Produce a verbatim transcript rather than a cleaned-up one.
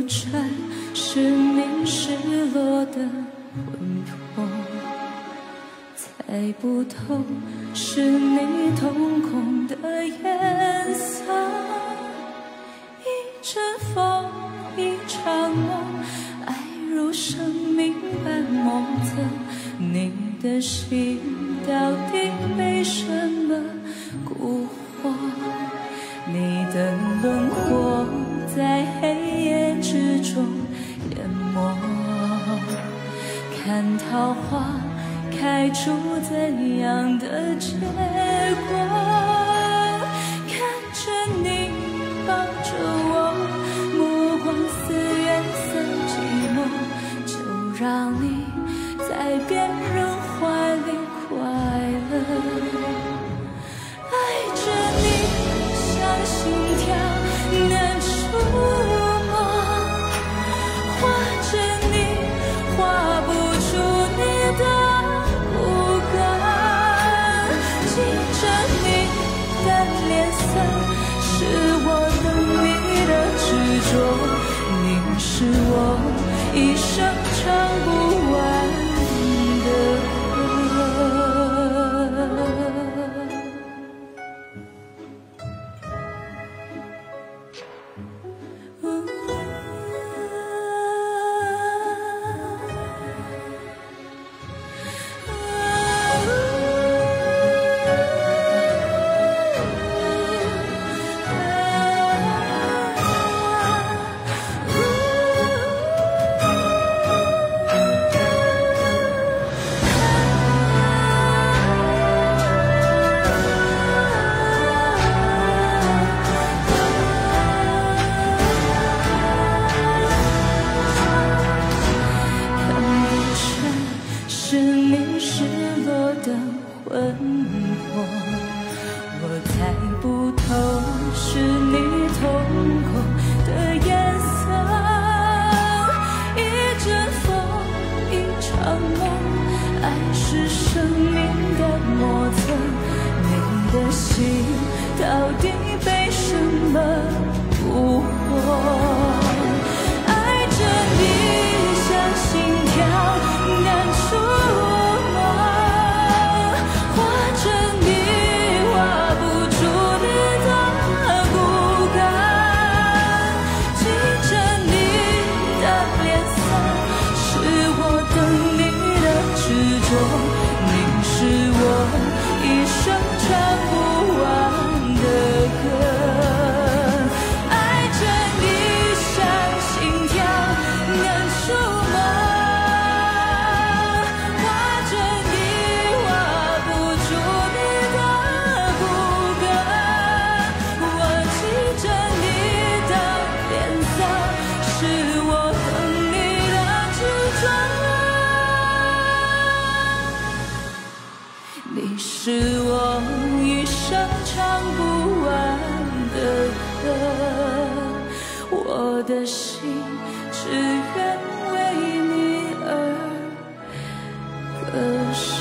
缠，是你失落的魂魄，猜不透是你瞳孔的颜色。一阵风，一场梦，爱如生命般莫测。你的心到底被什么蛊惑？你的轮廓在黑夜之中淹没，看桃花开出怎样的结果？看着你抱着我，目光似月色寂寞，就让你在别人怀里快乐。爱着你像心跳难触摸，画着你画不出你的骨骼，记着你的脸色，是我等你的执着。你是我一生唱不完的歌。我的心只愿为你而歌声。